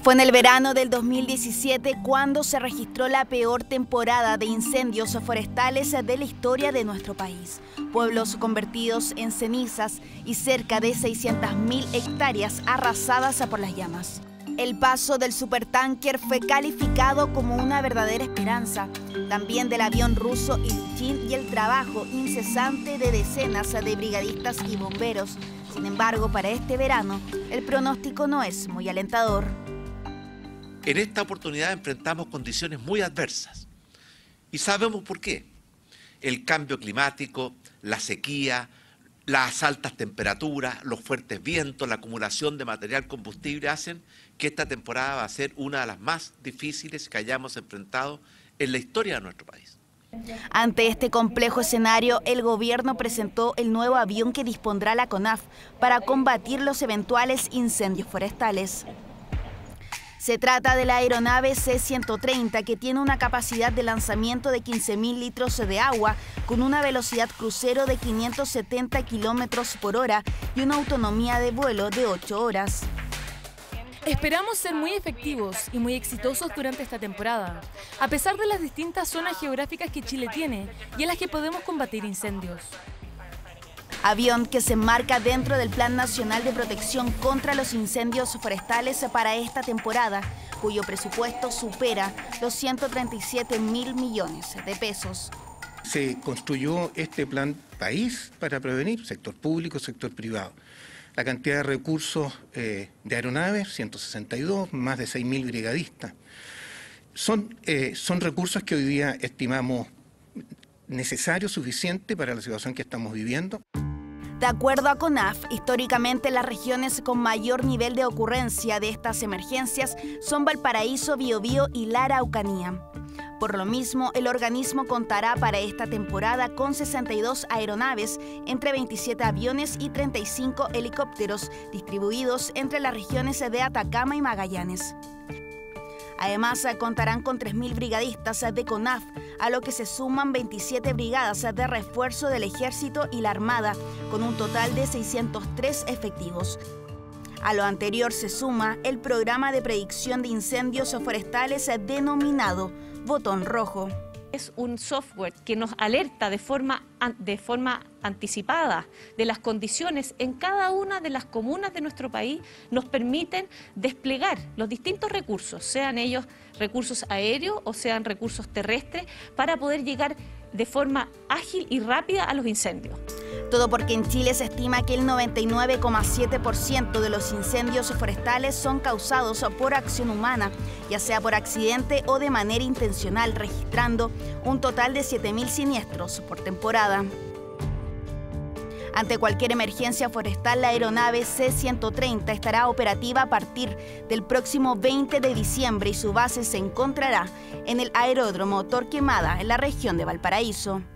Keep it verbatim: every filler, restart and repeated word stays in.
Fue en el verano del dos mil diecisiete cuando se registró la peor temporada de incendios forestales de la historia de nuestro país. Pueblos convertidos en cenizas y cerca de seiscientas mil hectáreas arrasadas por las llamas. El paso del supertanker fue calificado como una verdadera esperanza, también del avión ruso Ilyushin y el trabajo incesante de decenas de brigadistas y bomberos. Sin embargo, para este verano, el pronóstico no es muy alentador. En esta oportunidad enfrentamos condiciones muy adversas y sabemos por qué. El cambio climático, la sequía, las altas temperaturas, los fuertes vientos, la acumulación de material combustible hacen que esta temporada va a ser una de las más difíciles que hayamos enfrentado en la historia de nuestro país. Ante este complejo escenario, el gobierno presentó el nuevo avión que dispondrá la CONAF para combatir los eventuales incendios forestales. Se trata de la aeronave C ciento treinta, que tiene una capacidad de lanzamiento de quince mil litros de agua, con una velocidad crucero de quinientos setenta kilómetros por hora y una autonomía de vuelo de ocho horas. Esperamos ser muy efectivos y muy exitosos durante esta temporada, a pesar de las distintas zonas geográficas que Chile tiene y en las que podemos combatir incendios. Avión que se enmarca dentro del Plan Nacional de Protección contra los Incendios Forestales para esta temporada, cuyo presupuesto supera los ciento treinta y siete mil millones de pesos. Se construyó este plan país para prevenir, sector público, sector privado. La cantidad de recursos eh, de aeronaves, ciento sesenta y dos, más de seis mil brigadistas. Son, eh, son recursos que hoy día estimamos necesarios, suficientes para la situación que estamos viviendo. De acuerdo a CONAF, históricamente las regiones con mayor nivel de ocurrencia de estas emergencias son Valparaíso, Biobío y la Araucanía. Por lo mismo, el organismo contará para esta temporada con sesenta y dos aeronaves, entre veintisiete aviones y treinta y cinco helicópteros, distribuidos entre las regiones de Atacama y Magallanes. Además, contarán con tres mil brigadistas de CONAF, a lo que se suman veintisiete brigadas de refuerzo del Ejército y la Armada, con un total de seiscientos tres efectivos. A lo anterior se suma el programa de predicción de incendios forestales denominado Botón Rojo. Es un software que nos alerta de forma, de forma anticipada de las condiciones en cada una de las comunas de nuestro país, nos permiten desplegar los distintos recursos, sean ellos recursos aéreos o sean recursos terrestres, para poder llegar de forma ágil y rápida a los incendios. Todo porque en Chile se estima que el noventa y nueve coma siete por ciento de los incendios forestales son causados por acción humana, ya sea por accidente o de manera intencional, registrando un total de siete mil siniestros por temporada. Ante cualquier emergencia forestal, la aeronave C ciento treinta estará operativa a partir del próximo veinte de diciembre y su base se encontrará en el aeródromo Torquemada, en la región de Valparaíso.